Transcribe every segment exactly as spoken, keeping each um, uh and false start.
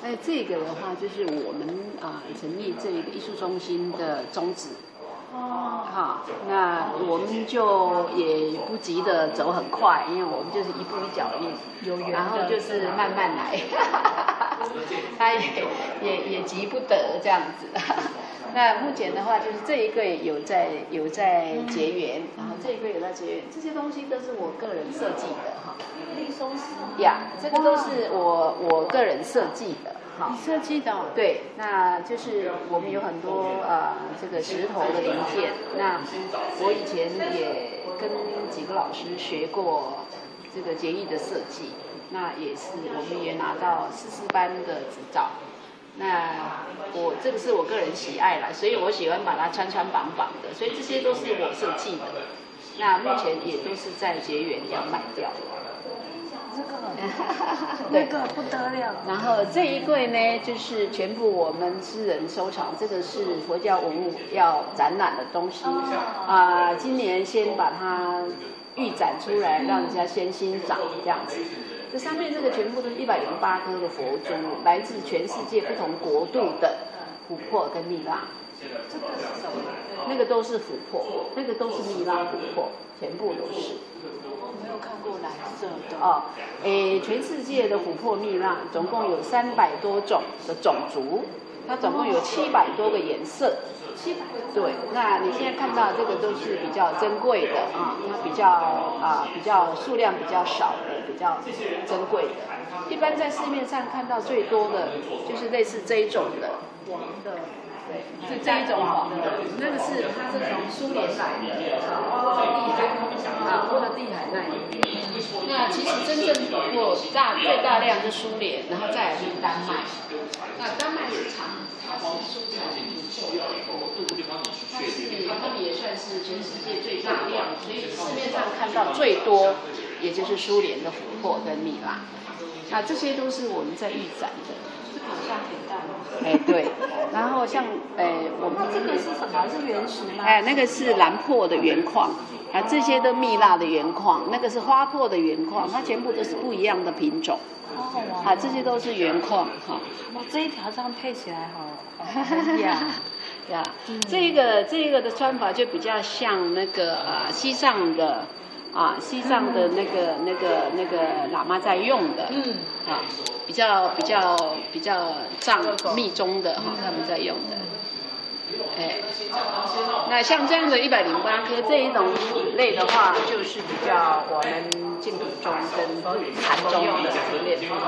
哎，这个的话就是我们啊、呃、成立这个艺术中心的宗旨。哦。好，那我们就也不急着走很快，因为我们就是一步一脚印， 有缘， 然后就是慢慢来。他也也也急不得这样子。那目前的话，就是这一个有在有在结缘，嗯、然后这一个有在结缘，这些东西都是我个人设计的哈。 绿松石呀，这个都是我我个人设计的。 你设计的、哦？ 对，那就是我们有很多呃这个石头的零件。那我以前也跟几个老师学过这个结艺的设计，那也是我们也拿到师资班的执照。那我这个是我个人喜爱啦，所以我喜欢把它穿穿绑绑的，所以这些都是我设计的。那目前也都是在结缘要卖掉。 这个那个不得了。 然后这一柜呢，就是全部我们私人收藏，这个是佛教文物要展览的东西。啊、呃，今年先把它预展出来，让人家先欣赏这样子。这上面这个全部都是一百零八颗的佛珠，来自全世界不同国度的琥珀跟蜜蜡。 这个是什么？ 那个都是琥珀，那个都是蜜蜡琥珀，全部都是。 我没有看过蓝色的。 哦，诶，全世界的琥珀蜜蜡总共有三百多种的种族，它总共有七百多个颜色。 七百。 对，那你现在看到这个都是比较珍贵的啊，它比较啊比较数量比较少的，比较珍贵的。一般在市面上看到最多的就是类似这一种的黄的。 对，是这一种黄的，那个是它是从苏联来的，啊，地海啊，波罗的海那里。那其实真正琥珀大最大量是苏联，然后再来就是丹麦。那丹麦是产它是出产琥珀的国度，它是他们也算是全世界最大量，所以市面上看到最多，也就是苏联的琥珀跟蜜蜡。那这些都是我们在预展的。 好像很大。 哎，对，然后像哎，我们这个是什么？是原石吗？ 哎，那个是蓝珀的原矿，啊，这些都蜜蜡的原矿，那个是花珀的原矿，它全部都是不一样的品种。 好好玩。 啊，这些都是原矿哈。 哇，这一条这样配起来好，好呀呀，这个这个的穿法就比较像那个呃西藏的。啊，西藏的那个、那个、那个喇嘛在用的，嗯，啊，比较比较比较藏密宗的哈，他们在用的，哎，那像这样的一百零八颗这一种类的话，就是比较我们净土宗跟禅宗的练法。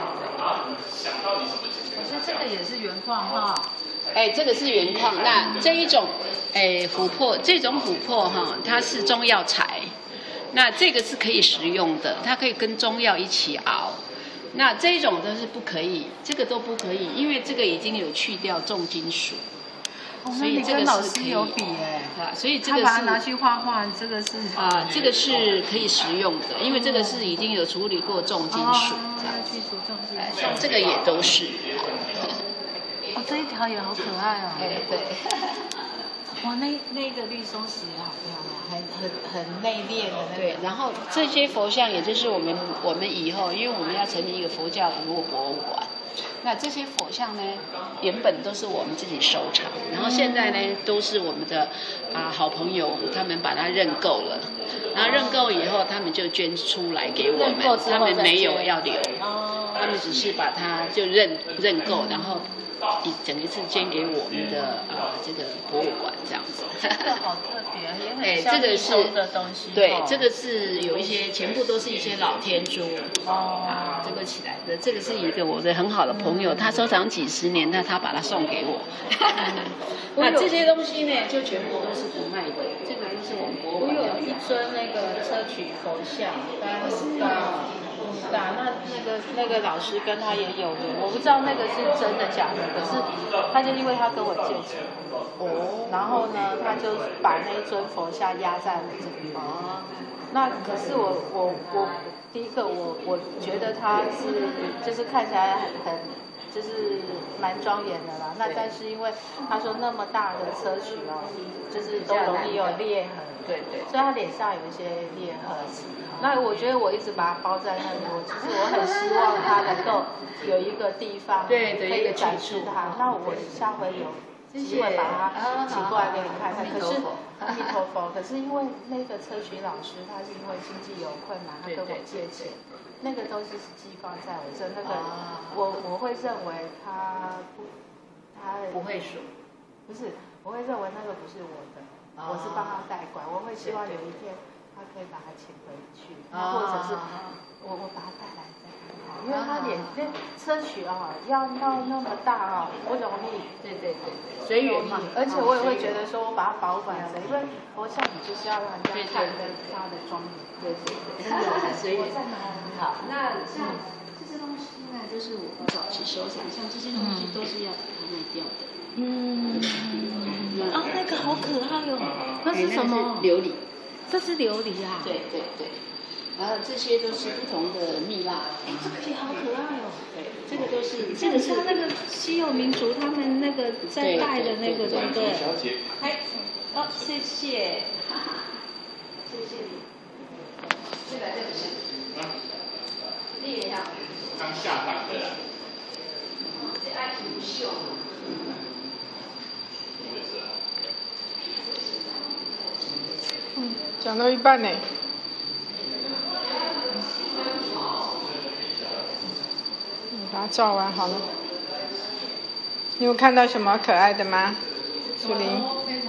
我觉得这个也是原矿哈。 哎，这个是原矿，那这一种哎琥珀，这种琥珀哈，它是中药材。那这个是可以食用的，它可以跟中药一起熬。那这种都是不可以，这个都不可以，因为这个已经有去掉重金属， 哦、 所以这个是可以。 有比哎， 啊，所以这个是他把它拿去画画，这个是啊，这个是可以食用的，因为这个是已经有处理过重金属，这样去除重金属。 像这个也都是。 哦，这一条也好可爱哦。 哎，对。 哇，那那个绿松石好漂亮，很很很内敛的那个。 对，然后这些佛像，也就是我们我们以后，因为我们要成立一个佛教文物博物馆，那这些佛像呢，原本都是我们自己收藏，然后现在呢，都是我们的啊好朋友，他们把它认购了，然后认购以后，他们就捐出来给我们，他们没有要留，他们只是把它就认认购，然后。一整一次捐给我们的呃这个博物馆这样子。 这个好特别，也很像密宗的东西。 对，这个是有一些，全部都是一些老天珠哦啊，这个起来的。这个是一个我的很好的朋友，他收藏几十年，那他把它送给我。那这些东西呢，就全部都是不卖的，这个都是我们博物馆。 我有一尊那个砗磲佛像，但是大。大那那个那个老师跟他也有缘，我不知道那个是真的假的，可是他就因为他跟我借钱，哦，然后呢，他就把那一尊佛像压在我这边。哦，那可是我我我第一个我我觉得他是就是看起来很就是蛮庄严的啦。那但是因为他说那么大的砗磲哦，就是都容易有裂痕， 对对， 所以他脸上有一些裂痕。那我觉得我一直把它包在那里，我其实我很希望他能够有一个地方可以展示它。那我下回有机会把它请过来给你看看。可是阿弥陀佛，可是因为那个砗磲老师他是因为经济有困难，他跟我借钱，那个都是寄放在我这，那个我我会认为他不，他不会数， 不是，我会认为那个不是我的，我是帮他代管，我会希望有一天他可以把它请回去，或者是我我把他带来再看看，因为他脸那砗磲啊要到那么大啊不容易， 对对对对，随缘嘛。 而且我也会觉得说我把它保管着，因为佛像你就是要让人家看跟他的庄严， 对对对，随缘。好，那像这些东西呢，都是我早期收藏，像这些东西都是要把它卖掉的。嗯。 啊，那个好可爱哦，那是什么？ 琉璃。 这是琉璃啊。 对对对。然后这些都是不同的蜜蜡。 哎，这个也好可爱哦。 对，这个都是。 这个是那个稀有民族他们那个在戴的那个，对不对？ 小姐。 哎，哦，谢谢，哈哈，谢谢你。这个这个是。厉害。 刚下档的。 这爱挺秀。 嗯，讲到一半呢。嗯，把它照完好了。你有看到什么可爱的吗？苏玲？